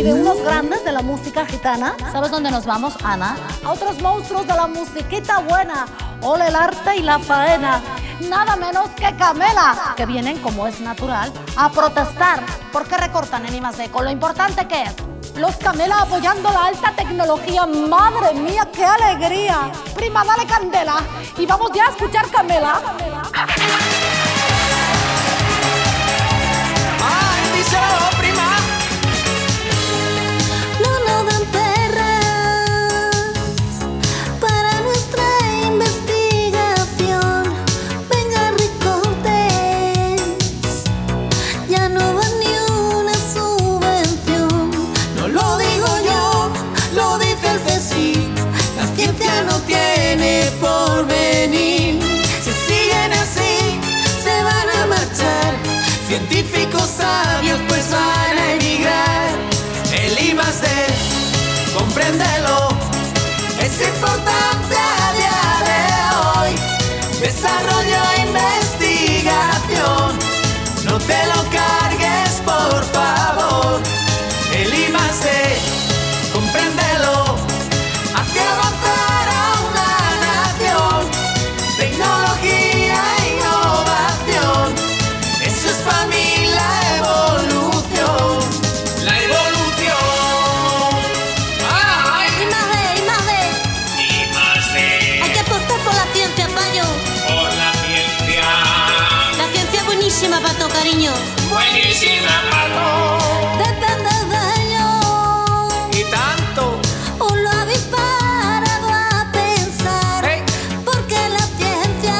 de unos grandes de la música gitana. ¿Sabes dónde nos vamos, Ana? A otros monstruos de la musiquita buena. Ole el arte y la faena. Nada menos que Camela, que vienen, como es natural, a protestar. ¿Por qué recortan en I+D? Con lo importante que es. Los Camela apoyando la alta tecnología. ¡Madre mía, qué alegría! Prima, dale candela y vamos ya a escuchar Camela. ¡Ay, díselo, prima! No nos dan perras para nuestra investigación. Venga, ricotes, ya no va ni una subvención. No lo digo yo, lo dice el CSIC. La ciencia no tiene porvenir. Si siguen así, se van a marchar. Científicos sabios pues van a emigrar. El I+D, compréndelo, es importante a día de hoy. Desarrollo e investigación, no te lo cargues por favor. El I+D, compréndelo, hace avanzar a una nación. Tecnología e innovación, eso es para mí la evolución. La evolución. ¡Ay! I+D. Hay que apostar por la ciencia, payo. Por la ciencia. La ciencia es buenísima, pato, cariño. Buenísima, Pato. Depende de ello. Y tanto. ¿Os lo habéis parado a pensar? Hey. Porque la ciencia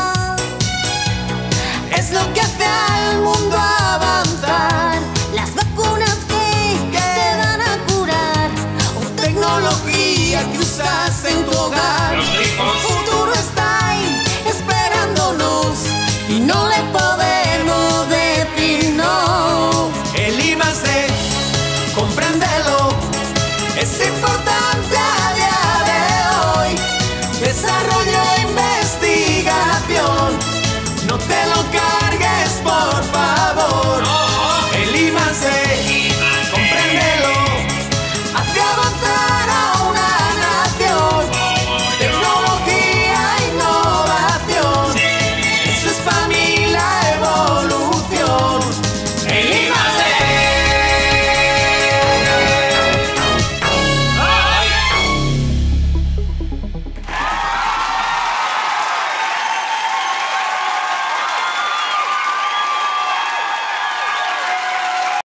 Es lo que hace al mundo avanzar. las vacunas que te van a curar. O tecnología que usas en tu hogar. El futuro está ahí esperándonos y no le podemos decir no. El I+D, compréndelo, es importante.